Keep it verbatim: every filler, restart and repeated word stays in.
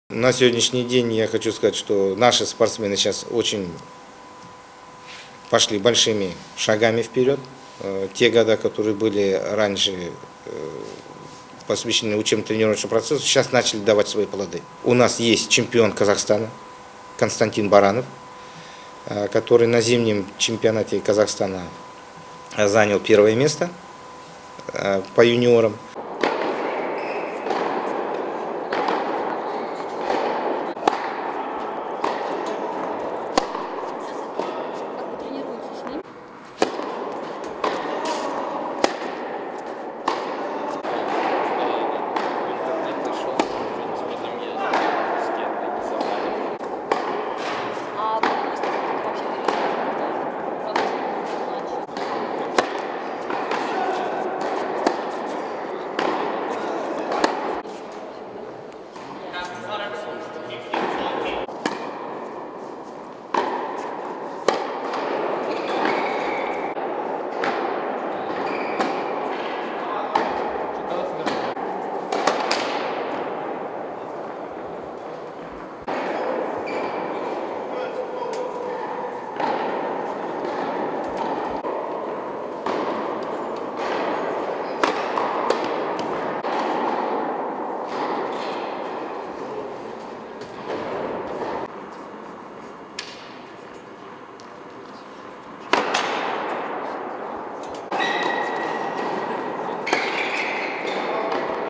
На сегодняшний день я хочу сказать, что наши спортсмены сейчас очень пошли большими шагами вперед. Те года, которые были раньше посвящены учебно-тренировочному процессу, сейчас начали давать свои плоды. У нас есть чемпион Казахстана Константин Баранов, который на зимнем чемпионате Казахстана занял первое место по юниорам.